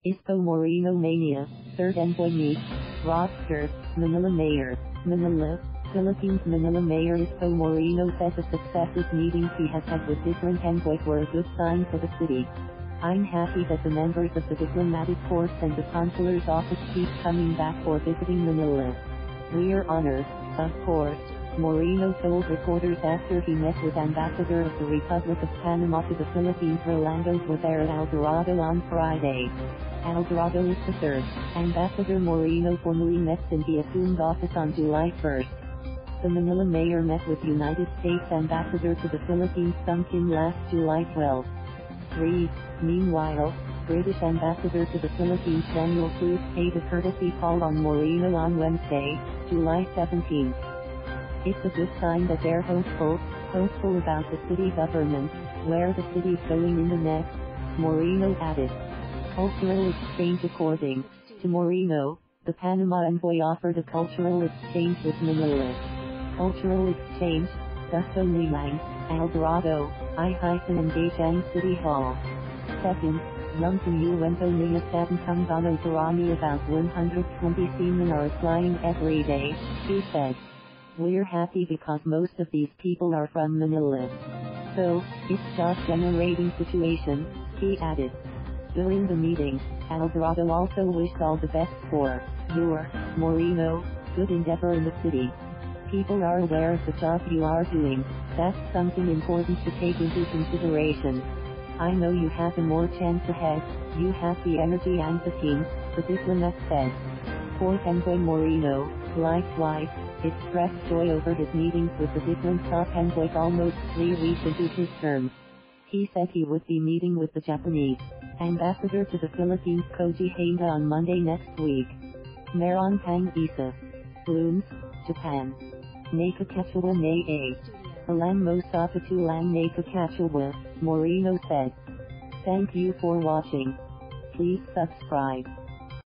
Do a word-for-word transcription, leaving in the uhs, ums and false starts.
Ispo Moreno Mania, third envoy meet, roster, Manila Mayor, Manila, Philippines. Manila Mayor Ispo Moreno said the successive meetings he has had with different envoys were a good sign for the city. I'm happy that the members of the diplomatic corps and the consular's office keep coming back for visiting Manila. We're honored, of course, Moreno told reporters after he met with Ambassador of the Republic of Panama to the Philippines Rolando Guevara at El Dorado on Friday. El Dorado is the third. Ambassador Moreno formally met since he assumed office on July first. The Manila mayor met with United States Ambassador to the Philippines Sung Kim last July twelfth. three. Meanwhile, British Ambassador to the Philippines Daniel Cruz paid a courtesy call on Moreno on Wednesday, July seventeenth. It's a good sign that they're hopeful, hopeful about the city government, where the city's going in the next, Moreno added. Cultural exchange. According to Moreno, the Panama envoy offered a cultural exchange with Manila. Cultural exchange, thus only nine, El Dorado, I-Engaging City Hall. Second, Yung Kinuwento Niya sa Tungano Tarami about one hundred twenty seamen are flying every day, he said. We're happy because most of these people are from Manila. So, it's job generating situation, he added. During the meeting, El Dorado also wished all the best for your, Moreno, good endeavor in the city. People are aware of the job you are doing, that's something important to take into consideration. I know you have a more chance ahead, you have the energy and the team, the diplomat said. Fourth envoy Moreno, likewise, expressed joy over his meetings with the different top envoys almost three weeks into his term. He said he would be meeting with the Japanese ambassador to the Philippines Koji Handa on Monday next week. Meron pang isa. Blooms, Japan. Nakakatuwa na a. Alam mo sa patulang nakakatuwa, Moreno said. Thank you for watching. Please subscribe.